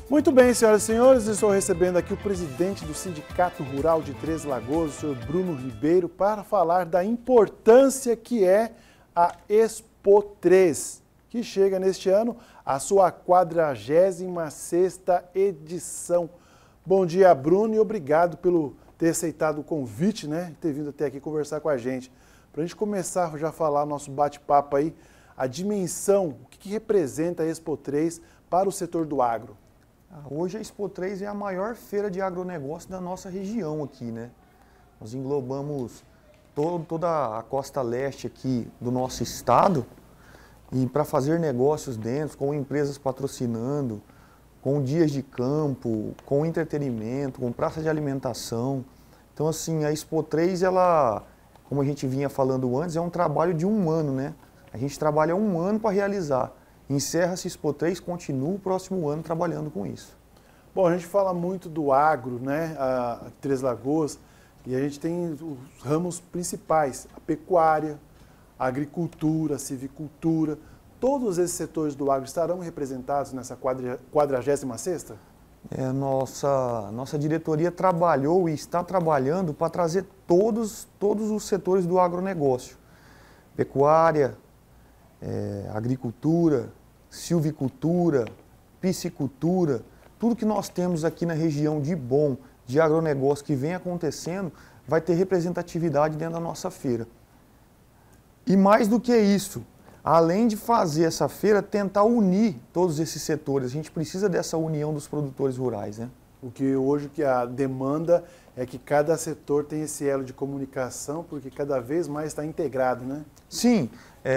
Muito bem, senhoras e senhores, estou recebendo aqui o presidente do Sindicato Rural de Três Lagoas, o senhor Bruno Ribeiro, para falar da importância que é a Expo 3, que chega neste ano à sua 46ª edição. Bom dia, Bruno, e obrigado pelo ter aceitado o convite, né, e ter vindo até aqui conversar com a gente. Para a gente começar já a falar nosso bate-papo aí, a dimensão, o que representa a Expo 3 para o setor do agro? Hoje a Expo 3 é a maior feira de agronegócio da nossa região aqui, né? Nós englobamos toda a costa leste aqui do nosso estado e para fazer negócios dentro, com empresas patrocinando, com dias de campo, com entretenimento, com praça de alimentação. Então, assim, a Expo 3, ela, como a gente vinha falando antes, é um trabalho de um ano, né? A gente trabalha um ano para realizar. Encerra-se Expo 3, continua o próximo ano trabalhando com isso. Bom, a gente fala muito do agro, né, a Três Lagoas, e a gente tem os ramos principais, a pecuária, a agricultura, a civicultura. Todos esses setores do agro estarão representados nessa 46ª? Nossa diretoria trabalhou e está trabalhando para trazer todos os setores do agronegócio. Pecuária, agricultura, silvicultura, piscicultura, tudo que nós temos aqui na região de bom, de agronegócio que vem acontecendo, vai ter representatividade dentro da nossa feira. E mais do que isso, além de fazer essa feira, tentar unir todos esses setores. A gente precisa dessa união dos produtores rurais, né? Porque hoje que a demanda é que cada setor tem esse elo de comunicação, porque cada vez mais está integrado, né? Sim,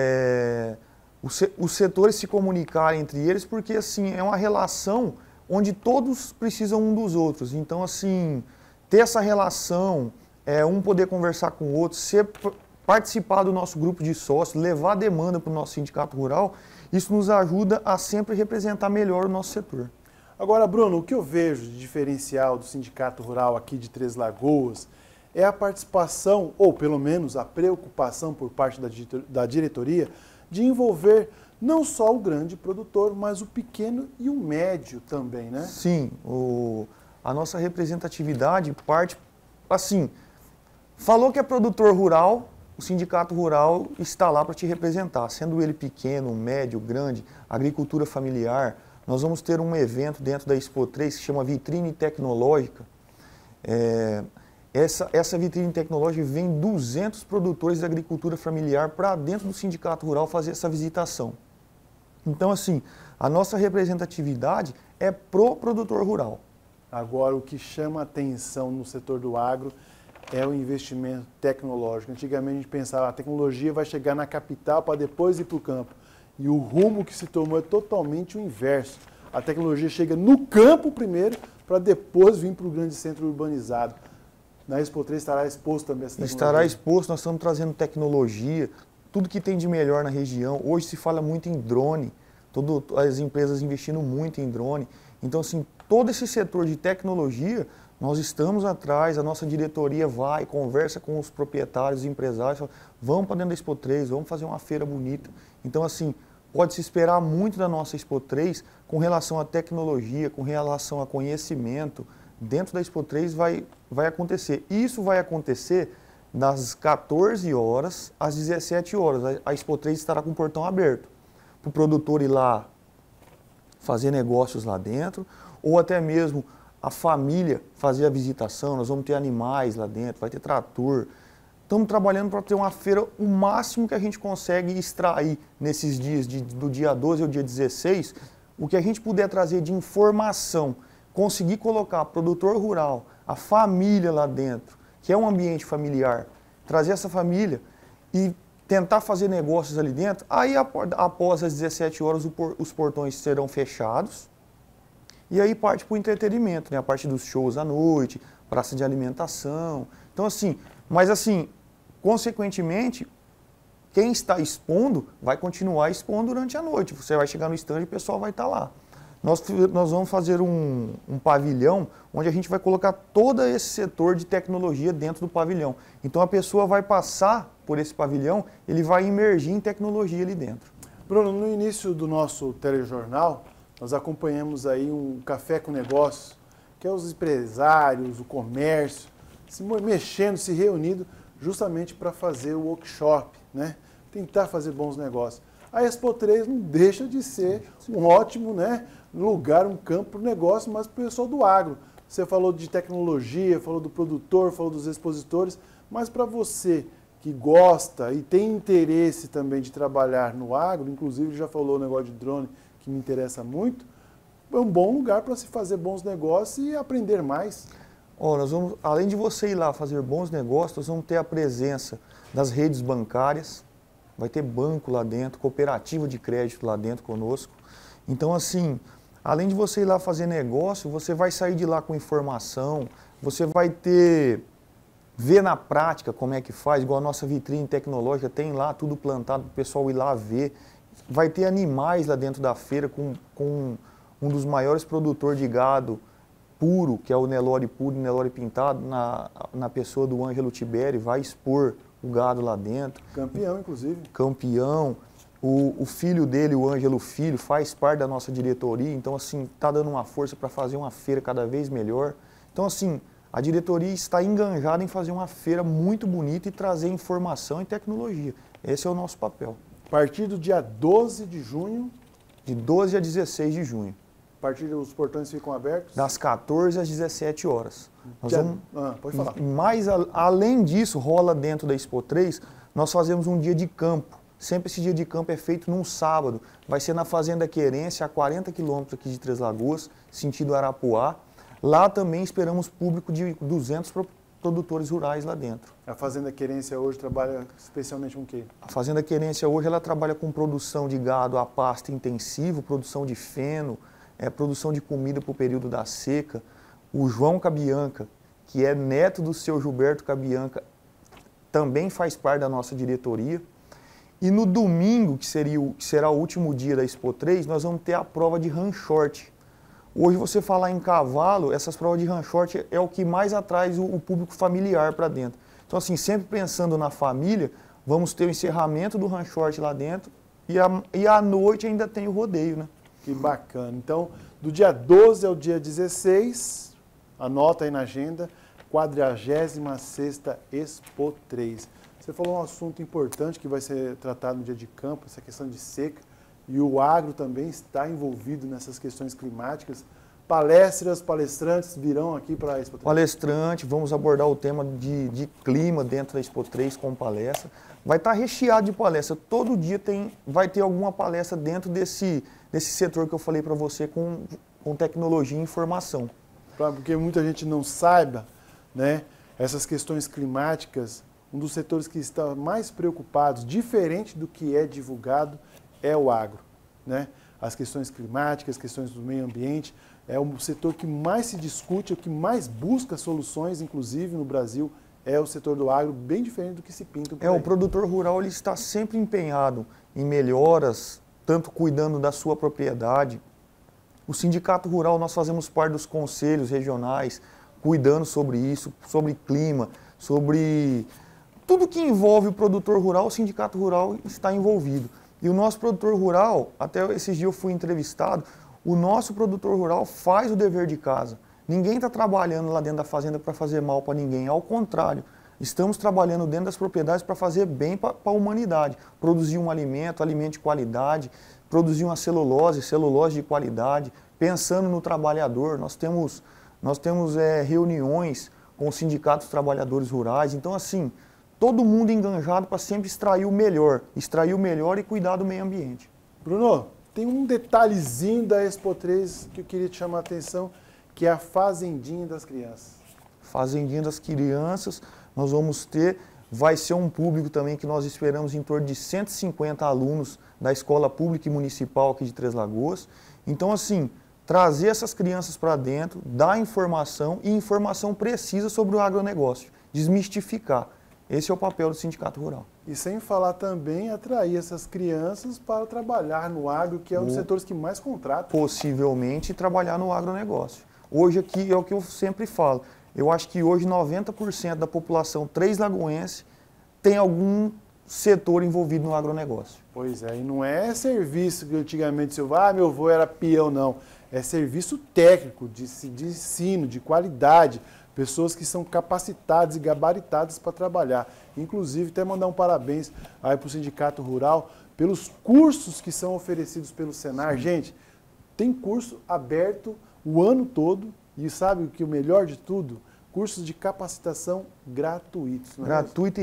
os setores se comunicarem entre eles, porque assim, é uma relação onde todos precisam um dos outros. Então, assim, ter essa relação, um poder conversar com o outro, participar do nosso grupo de sócios, levar a demanda para o nosso sindicato rural, isso nos ajuda a sempre representar melhor o nosso setor. Agora, Bruno, o que eu vejo de diferencial do Sindicato Rural aqui de Três Lagoas é a participação, ou pelo menos a preocupação por parte da diretoria, de envolver não só o grande produtor, mas o pequeno e o médio também, né? Sim, a nossa representatividade parte, assim, falou que é produtor rural, o Sindicato Rural está lá para te representar, sendo ele pequeno, médio, grande, agricultura familiar. Nós vamos ter um evento dentro da Expo 3 que se chama Vitrine Tecnológica. Essa vitrine tecnológica vem 200 produtores de agricultura familiar para dentro do Sindicato Rural fazer essa visitação. Então, assim, a nossa representatividade é pro produtor rural. Agora, o que chama atenção no setor do agro é o investimento tecnológico. Antigamente a gente pensava, a tecnologia vai chegar na capital para depois ir para o campo. E o rumo que se tomou é totalmente o inverso. A tecnologia chega no campo primeiro, para depois vir para o grande centro urbanizado. Na Expo 3 estará exposto também essa tecnologia? Estará exposto, nós estamos trazendo tecnologia, tudo que tem de melhor na região. Hoje se fala muito em drone, as empresas investindo muito em drone. Então, assim, todo esse setor de tecnologia, nós estamos atrás, a nossa diretoria vai, conversa com os proprietários, os empresários, fala, vamos para dentro da Expo 3, vamos fazer uma feira bonita. Então, assim, pode-se esperar muito da nossa Expo 3 com relação à tecnologia, com relação a conhecimento. Dentro da Expo 3 vai acontecer. E isso vai acontecer das 14 horas às 17 horas. A Expo 3 estará com o portão aberto para o produtor ir lá fazer negócios lá dentro, ou até mesmo a família fazer a visitação. Nós vamos ter animais lá dentro, vai ter trator. Estamos trabalhando para ter uma feira o máximo que a gente consegue extrair nesses dias, do dia 12 ao dia 16, o que a gente puder trazer de informação, conseguir colocar produtor rural, a família lá dentro, que é um ambiente familiar, trazer essa família e tentar fazer negócios ali dentro. Aí, após as 17 horas, os portões serão fechados e aí parte para o entretenimento, né? A parte dos shows à noite, praça de alimentação. Então, assim, mas assim, consequentemente, quem está expondo vai continuar expondo durante a noite. Você vai chegar no stand e o pessoal vai estar lá. Nós vamos fazer um pavilhão onde a gente vai colocar todo esse setor de tecnologia dentro do pavilhão. Então a pessoa vai passar por esse pavilhão, ele vai imergir em tecnologia ali dentro. Bruno, no início do nosso telejornal, nós acompanhamos aí um Café com Negócios, que é os empresários, o comércio, se mexendo, se reunindo, justamente para fazer o workshop, né? Tentar fazer bons negócios. A Expo 3 não deixa de ser um ótimo, né, lugar, um campo para o negócio, mas para o pessoal do agro. Você falou de tecnologia, falou do produtor, falou dos expositores, mas para você que gosta e tem interesse também de trabalhar no agro, inclusive já falou o negócio de drone, que me interessa muito, é um bom lugar para se fazer bons negócios e aprender mais. Nós vamos, além de você ir lá fazer bons negócios, nós vamos ter a presença das redes bancárias, vai ter banco lá dentro, cooperativa de crédito lá dentro conosco. Então, assim, além de você ir lá fazer negócio, você vai sair de lá com informação, você vai ver na prática como é que faz, igual a nossa vitrine tecnológica, tem lá tudo plantado para o pessoal ir lá ver. Vai ter animais lá dentro da feira com um dos maiores produtores de gado puro, que é o Nelore puro e Nelore pintado, na pessoa do Ângelo Tiberi, vai expor o gado lá dentro. Campeão, inclusive. Campeão. O filho dele, o Ângelo Filho, faz parte da nossa diretoria, então, assim, está dando uma força para fazer uma feira cada vez melhor. Então, assim, a diretoria está enganjada em fazer uma feira muito bonita e trazer informação e tecnologia. Esse é o nosso papel. A partir do dia 12 de junho... De 12 a 16 de junho. A partir dos portões ficam abertos? Das 14 às 17 horas. Pode falar. Mas, além disso, rola dentro da Expo 3, nós fazemos um dia de campo. Sempre esse dia de campo é feito num sábado. Vai ser na Fazenda Querência, a 40 quilômetros aqui de Três Lagoas, sentido Arapuá. Lá também esperamos público de 200 produtores rurais lá dentro. A Fazenda Querência hoje trabalha especialmente com o quê? A Fazenda Querência hoje ela trabalha com produção de gado a pasto intensivo, produção de feno, produção de comida para o período da seca. O João Cabianca, que é neto do seu Gilberto Cabianca, também faz parte da nossa diretoria. E no domingo, que será o último dia da Expo 3, nós vamos ter a prova de run short. Hoje, você falar em cavalo, essas provas de run short é o que mais atrai o público familiar para dentro. Então, assim, sempre pensando na família, vamos ter o encerramento do run short lá dentro e à noite ainda tem o rodeio, né? Que bacana. Então, do dia 12 ao dia 16, anota aí na agenda, 46ª Expo 3. Você falou um assunto importante que vai ser tratado no dia de campo, essa questão de seca, e o agro também está envolvido nessas questões climáticas. Palestrantes virão aqui para a Expo 3? Palestrante, vamos abordar o tema de clima dentro da Expo 3 com palestra. Vai estar recheado de palestra. Todo dia vai ter alguma palestra dentro desse setor que eu falei para você com tecnologia e informação. Porque muita gente não saiba, né, essas questões climáticas, um dos setores que está mais preocupados, diferente do que é divulgado, é o agro, né? As questões climáticas, as questões do meio ambiente, é o setor que mais se discute, o que mais busca soluções, inclusive no Brasil, é o setor do agro, bem diferente do que se pinta por aí. O produtor rural ele está sempre empenhado em melhoras, tanto cuidando da sua propriedade. O Sindicato Rural, nós fazemos parte dos conselhos regionais, cuidando sobre isso, sobre clima, sobre tudo que envolve o produtor rural, o Sindicato Rural está envolvido. E o nosso produtor rural, até esses dias eu fui entrevistado, o nosso produtor rural faz o dever de casa. Ninguém está trabalhando lá dentro da fazenda para fazer mal para ninguém, ao contrário. Estamos trabalhando dentro das propriedades para fazer bem para a humanidade. Produzir um alimento de qualidade, produzir uma celulose de qualidade, pensando no trabalhador. Nós temos reuniões com os sindicatos dos trabalhadores rurais. Então, assim, todo mundo enganjado para sempre extrair o melhor e cuidar do meio ambiente. Bruno, tem um detalhezinho da Expo 3 que eu queria te chamar a atenção, que é a Fazendinha das Crianças. Fazendinha das Crianças, nós vamos ter, vai ser um público também que nós esperamos em torno de 150 alunos da Escola Pública e Municipal aqui de Três Lagoas. Então, assim, trazer essas crianças para dentro, dar informação e informação precisa sobre o agronegócio, desmistificar. Esse é o papel do Sindicato Rural. E sem falar também atrair essas crianças para trabalhar no agro, que é um dos setores que mais contratam. Possivelmente trabalhar no agronegócio. Hoje aqui é o que eu sempre falo. Eu acho que hoje 90% da população três-lagoense tem algum setor envolvido no agronegócio. Pois é, e não é serviço que antigamente você meu avô era peão, não. É serviço técnico, de ensino, de qualidade, pessoas que são capacitadas e gabaritadas para trabalhar. Inclusive, até mandar um parabéns aí para o Sindicato Rural pelos cursos que são oferecidos pelo Senar. Sim. Gente, tem curso aberto o ano todo e sabe o que o melhor de tudo? Cursos de capacitação gratuitos. Gratuito e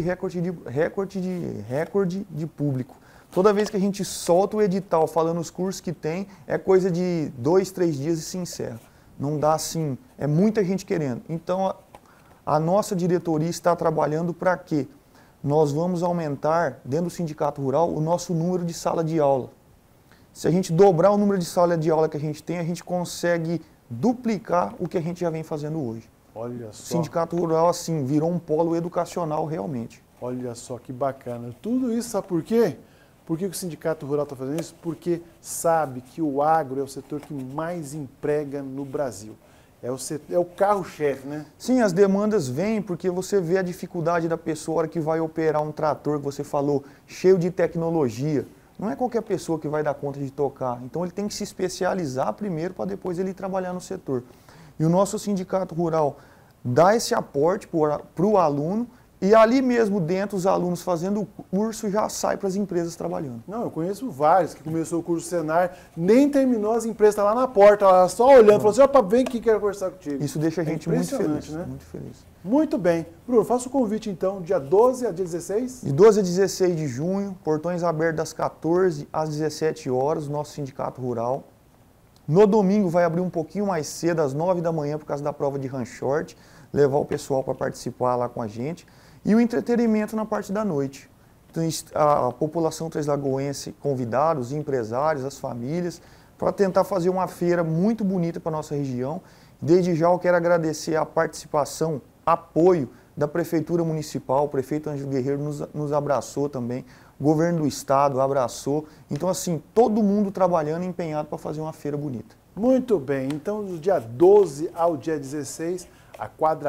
recorde de público. Toda vez que a gente solta o edital falando os cursos que tem, é coisa de 2, 3 dias e se encerra. Não dá assim, é muita gente querendo. Então, a nossa diretoria está trabalhando para quê? Nós vamos aumentar, dentro do Sindicato Rural, o nosso número de sala de aula. Se a gente dobrar o número de sala de aula que a gente consegue duplicar o que a gente já vem fazendo hoje. Olha só. O Sindicato Rural, assim, virou um polo educacional realmente. Olha só que bacana. Tudo isso, sabe por quê? Por que o Sindicato Rural está fazendo isso? Porque sabe que o agro é o setor que mais emprega no Brasil. É o carro-chefe, né? Sim, as demandas vêm porque você vê a dificuldade da pessoa a hora que vai operar um trator, que você falou, cheio de tecnologia. Não é qualquer pessoa que vai dar conta de tocar. Então ele tem que se especializar primeiro para depois ele trabalhar no setor. E o nosso Sindicato Rural dá esse aporte para o aluno e ali mesmo dentro os alunos fazendo o curso já sai para as empresas trabalhando. Não, eu conheço vários que começou o curso Senar, nem terminou, as empresas estão lá na porta, lá só olhando, falou assim, opa, vem aqui, quero conversar contigo. Isso deixa a gente muito feliz, né? Muito feliz. Muito bem. Bruno, faça o convite então, dia 12 a dia 16? De 12 a 16 de junho, portões abertos das 14 às 17 horas, nosso Sindicato Rural. No domingo vai abrir um pouquinho mais cedo, às 9 da manhã, por causa da prova de run short, levar o pessoal para participar lá com a gente. E o entretenimento na parte da noite. Então, a população treslagoense, convidados, empresários, as famílias, para tentar fazer uma feira muito bonita para a nossa região. Desde já eu quero agradecer a participação, apoio da Prefeitura Municipal, o prefeito Ângelo Guerreiro nos abraçou também, o governo do estado abraçou. Então, assim, todo mundo trabalhando, empenhado para fazer uma feira bonita. Muito bem, então do dia 12 ao dia 16, a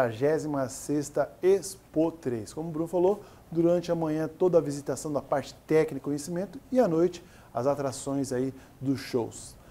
46ª Expo 3. Como o Bruno falou, durante a manhã toda a visitação da parte técnica e conhecimento e à noite as atrações aí dos shows.